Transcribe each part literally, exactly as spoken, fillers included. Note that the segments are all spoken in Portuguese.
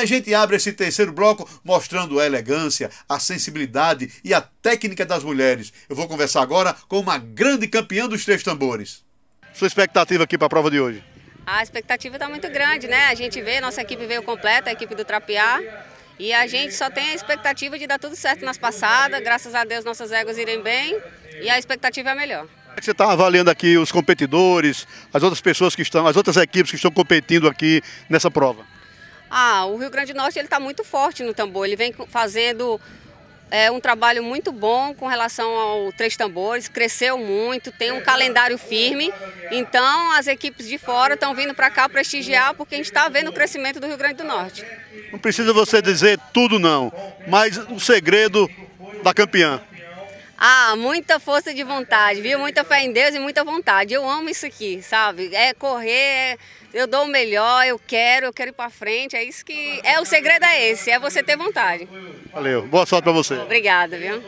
gente abre esse terceiro bloco mostrando a elegância, a sensibilidade e a técnica das mulheres. Eu vou conversar agora com uma grande campeã dos três tambores. Sua expectativa aqui para a prova de hoje? A expectativa está muito grande, né? A gente vê, nossa equipe veio completa, a equipe do Trapiá. E a gente só tem a expectativa de dar tudo certo nas passadas. Graças a Deus nossas éguas irem bem e a expectativa é a melhor. Você está avaliando aqui os competidores, as outras pessoas que estão, as outras equipes que estão competindo aqui nessa prova? Ah, o Rio Grande do Norte ele está muito forte no tambor. Ele vem fazendo é, um trabalho muito bom com relação ao Três Tambores. Cresceu muito, tem um calendário firme. Então as equipes de fora estão vindo para cá prestigiar porque a gente está vendo o crescimento do Rio Grande do Norte. Não precisa você dizer tudo não, mas o segredo da campeã. Ah, muita força de vontade, viu? Muita fé em Deus e muita vontade. Eu amo isso aqui, sabe? É correr, é, eu dou o melhor, eu quero, eu quero ir pra frente. É isso que... É, o segredo é esse, é você ter vontade. Valeu, boa sorte pra você. Obrigada, viu?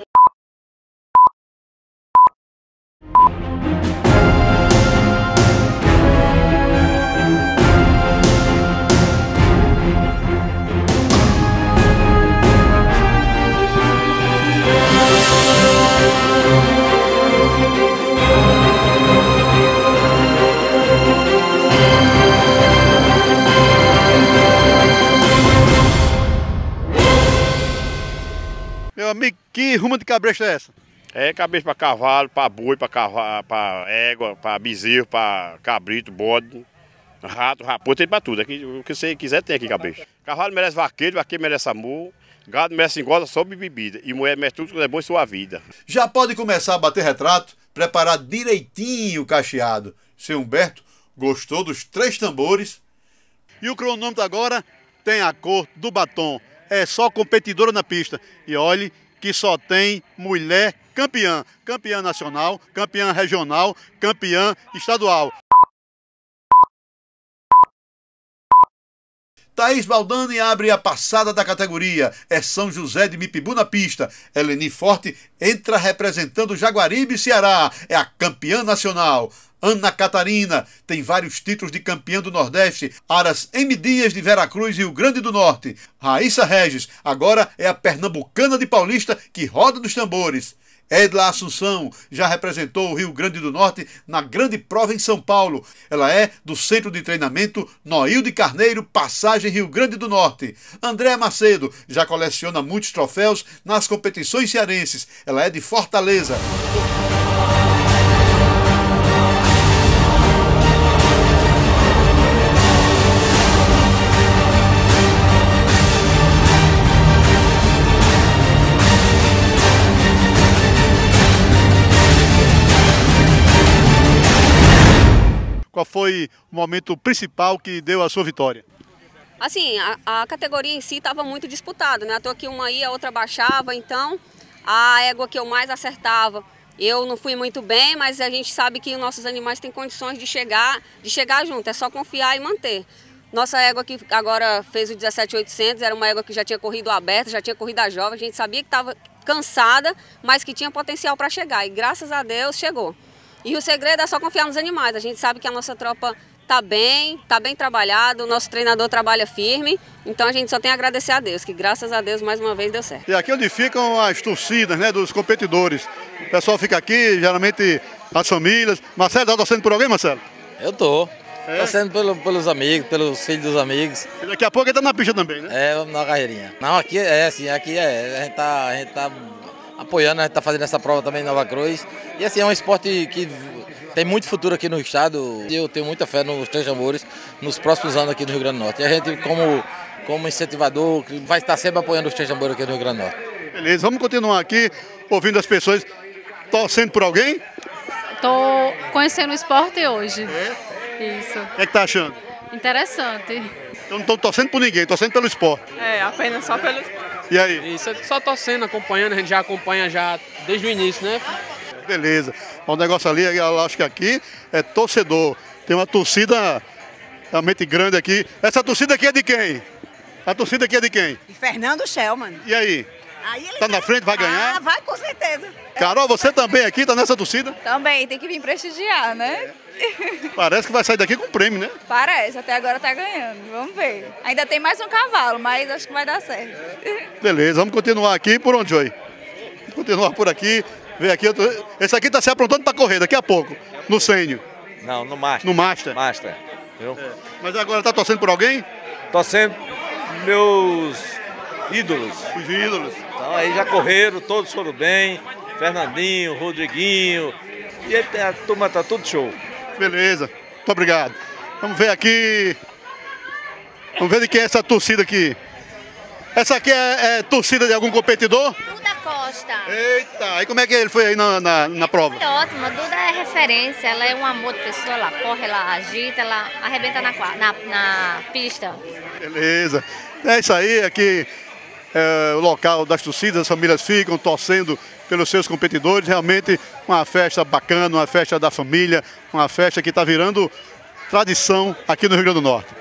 Meu amigo, que rumo de cabresto é essa? É cabeça para cavalo, para boi, para égua, para bezerro, para cabrito, bode, rato, raposa, tem para tudo. Aqui, o que você quiser tem aqui cabeça. Cavalo merece vaqueiro, vaqueiro merece amor, gado merece engorda, sobe bebida. E mulher merece tudo que é bom em sua vida. Já pode começar a bater retrato, preparar direitinho o cacheado. Seu Humberto gostou dos três tambores. E o cronômetro agora tem a cor do batom. É só competidora na pista. E olhe que só tem mulher campeã. Campeã nacional, campeã regional, campeã estadual. Thaís Baldani abre a passada da categoria. É São José de Mipibu na pista. Eleni Forte entra representando Jaguaribe, Ceará. É a campeã nacional. Ana Catarina tem vários títulos de campeã do Nordeste. Aras M. Dias de Veracruz, Rio Grande do Norte. Raíssa Regis agora é a pernambucana de Paulista que roda dos tambores. Edla Assunção já representou o Rio Grande do Norte na grande prova em São Paulo. Ela é do Centro de Treinamento Noilde Carneiro, Passagem Rio Grande do Norte. Andréa Macedo já coleciona muitos troféus nas competições cearenses. Ela é de Fortaleza. Qual foi o momento principal que deu a sua vitória? Assim, a, a categoria em si estava muito disputada, né? À toa que uma ia, a outra baixava, então a égua que eu mais acertava, eu não fui muito bem, mas a gente sabe que nossos animais têm condições de chegar, de chegar junto, é só confiar e manter. Nossa égua que agora fez o dezessete mil e oitocentos, era uma égua que já tinha corrido aberta, já tinha corrido a jovem, a gente sabia que estava cansada, mas que tinha potencial para chegar e graças a Deus chegou. E o segredo é só confiar nos animais. A gente sabe que a nossa tropa está bem, está bem trabalhado, o nosso treinador trabalha firme. Então a gente só tem a agradecer a Deus, que graças a Deus mais uma vez deu certo. E aqui onde ficam as torcidas, né, dos competidores. O pessoal fica aqui, geralmente as famílias. Marcelo, está torcendo por alguém, Marcelo? Eu tô. É? Torcendo pelo, pelos amigos, pelos filhos dos amigos. E daqui a pouco ele está na pista também, né? É, vamos na carreirinha. Não, aqui é assim, aqui é. A gente tá, a gente tá apoiando, a gente tá fazendo essa prova também em Nova Cruz. E assim, é um esporte que tem muito futuro aqui no estado. E eu tenho muita fé nos Três Tambores nos próximos anos aqui no Rio Grande do Norte. E a gente, como, como incentivador, vai estar sempre apoiando os Três Tambores aqui no Rio Grande do Norte. Beleza, vamos continuar aqui ouvindo as pessoas. Torcendo por alguém? Tô conhecendo o esporte hoje. É? Isso. O que é que tá achando? Interessante. Eu não estou torcendo por ninguém, torcendo pelo esporte. É, apenas só pelo esporte. E aí? Isso, só torcendo, acompanhando, a gente já acompanha já desde o início, né? Beleza. O negócio ali, eu acho que aqui é torcedor. Tem uma torcida realmente grande aqui. Essa torcida aqui é de quem? A torcida aqui é de quem? E Fernando Shellman. E aí? Aí ele Tá na frente, vai ganhar? Ah, vai com certeza. Carol, você também aqui, tá nessa torcida? Também, tem que vir prestigiar, né? Parece que vai sair daqui com prêmio, né? Parece, até agora tá ganhando. Vamos ver. Ainda tem mais um cavalo, mas acho que vai dar certo. Beleza, vamos continuar aqui. Por onde, Joey? Vamos continuar por aqui. Vem aqui. Tô... Esse aqui tá se aprontando para correr daqui a pouco, no sênior. Não, no Master. No Master. Master. Viu? É. Mas agora tá torcendo por alguém? Torcendo meus ídolos. Os ídolos. Então aí já correram, todos foram bem. Fernandinho, Rodriguinho. E a turma tá tudo show. Beleza, muito obrigado. Vamos ver aqui. Vamos ver de quem é essa torcida aqui. Essa aqui é, é torcida de algum competidor? Duda Costa. Eita, e como é que ele foi aí na, na, na prova? Foi ótima, Duda é referência, ela é um amor de pessoa, ela corre, ela agita, ela arrebenta na, na, na pista. Beleza. É isso aí, aqui é o local das torcidas, as famílias ficam torcendo pelos seus competidores. Realmente uma festa bacana, uma festa da família, uma festa que está virando tradição aqui no Rio Grande do Norte.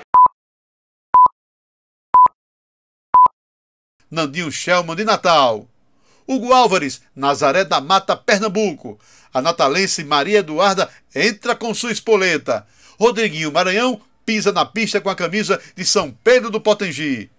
Nandinho Shelman de Natal. Hugo Álvares, Nazaré da Mata, Pernambuco. A natalense Maria Eduarda entra com sua espoleta. Rodriguinho Maranhão pisa na pista com a camisa de São Pedro do Potengi.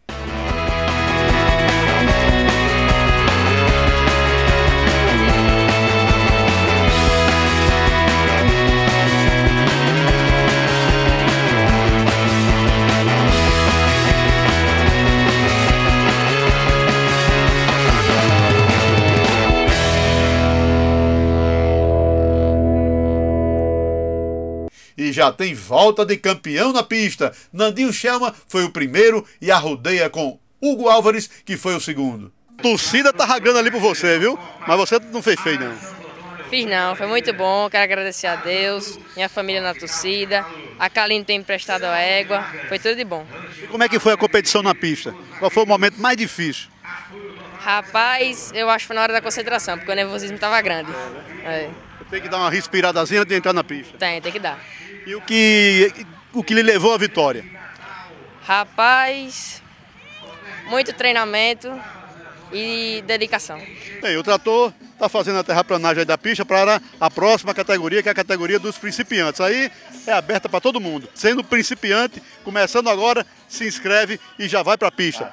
E já tem volta de campeão na pista. Nandinho Shelman foi o primeiro e arrodeia com Hugo Álvares, que foi o segundo. A torcida tá ragando ali por você, viu? Mas você não fez feio, não. Fiz não, foi muito bom. Quero agradecer a Deus, minha família na torcida. A Kaline tem emprestado a égua. Foi tudo de bom. E como é que foi a competição na pista? Qual foi o momento mais difícil? Rapaz, eu acho que foi na hora da concentração, porque o nervosismo estava grande. É. Tem que dar uma respiradazinha antes de entrar na pista. Tem, tem que dar. E o que, o que lhe levou à vitória? Rapaz, muito treinamento e dedicação. Bem, o trator está fazendo a terraplanagem aí da pista para a próxima categoria, que é a categoria dos principiantes. Aí é aberta para todo mundo. Sendo principiante, começando agora, se inscreve e já vai para a pista.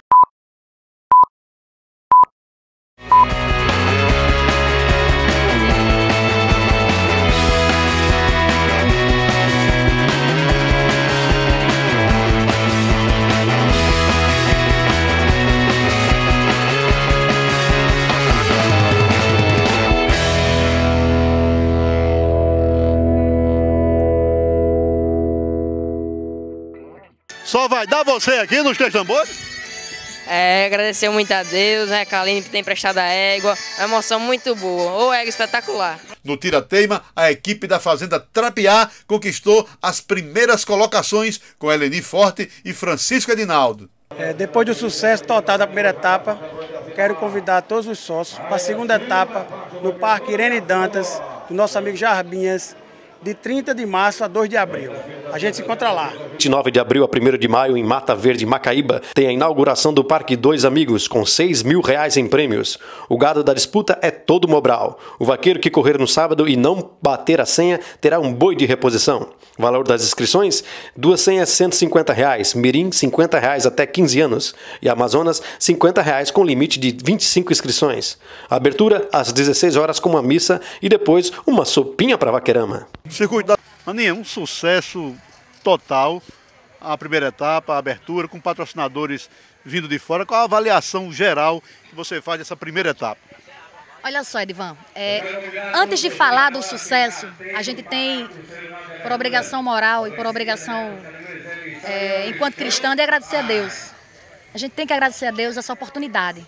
Só vai dar você aqui nos Três Tambores? É, agradecer muito a Deus, né, a Kaline que tem emprestado a égua, uma emoção muito boa, ô égua espetacular. No tira-teima, a equipe da Fazenda Trapiá conquistou as primeiras colocações com Eleni Forte e Francisco Edinaldo. É, depois do sucesso total da primeira etapa, quero convidar todos os sócios para a segunda etapa no Parque Irene Dantas, do nosso amigo Jarbinhas, de trinta de março a dois de abril. A gente se encontra lá. vinte e nove de abril a primeiro de maio, em Mata Verde, Macaíba, tem a inauguração do Parque Dois Amigos, com seis mil reais em prêmios. O gado da disputa é todo Mobral. O vaqueiro que correr no sábado e não bater a senha terá um boi de reposição. O valor das inscrições? Duas senhas, cento e cinquenta reais. Mirim, cinquenta reais até quinze anos. E Amazonas, cinquenta reais com limite de vinte e cinco inscrições. A abertura às dezesseis horas com uma missa e depois uma sopinha para vaquerama. Circuito da Aninha, um sucesso total. A primeira etapa, a abertura, com patrocinadores vindo de fora. Qual a avaliação geral que você faz dessa primeira etapa? Olha só, Edivan, é, antes de falar do sucesso, a gente tem, por obrigação moral e por obrigação, é, enquanto cristã, de agradecer a Deus. A gente tem que agradecer a Deus essa oportunidade.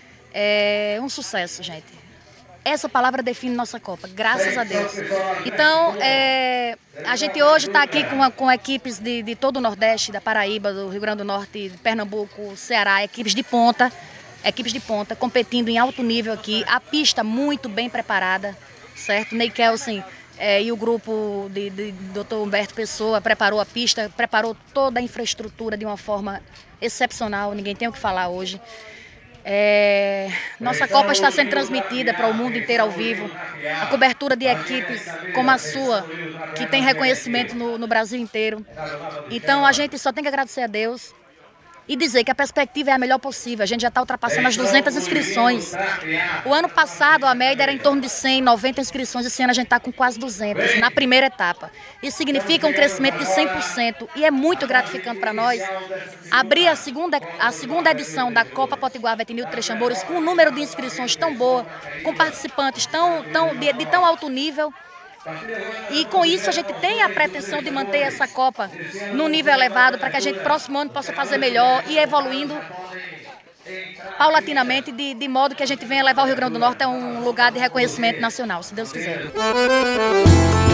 É um sucesso, gente. Essa palavra define nossa Copa, graças a Deus. Então, é, a gente hoje está aqui com, com equipes de, de todo o Nordeste, da Paraíba, do Rio Grande do Norte, de Pernambuco, Ceará, equipes de ponta, equipes de ponta, competindo em alto nível aqui. A pista muito bem preparada, certo? Ney Kelsen é, e o grupo de, de doutor Humberto Pessoa preparou a pista, preparou toda a infraestrutura de uma forma excepcional, ninguém tem o que falar hoje. É, nossa Copa está sendo transmitida para o mundo inteiro ao vivo. A cobertura de equipes como a sua, que tem reconhecimento no, no Brasil inteiro. Então a gente só tem que agradecer a Deus e dizer que a perspectiva é a melhor possível. A gente já está ultrapassando as duzentas inscrições. O ano passado a média era em torno de cem, noventa inscrições. Esse ano a gente está com quase duzentas na primeira etapa. Isso significa um crescimento de cem por cento e é muito gratificante para nós abrir a segunda, a segunda edição da Copa Potiguar Vetinildo Três Tambores com um número de inscrições tão boa, com participantes tão, tão, de, de tão alto nível. E com isso a gente tem a pretensão de manter essa Copa num nível elevado para que a gente próximo ano possa fazer melhor e evoluindo paulatinamente de, de modo que a gente venha levar o Rio Grande do Norte a um lugar de reconhecimento nacional, se Deus quiser.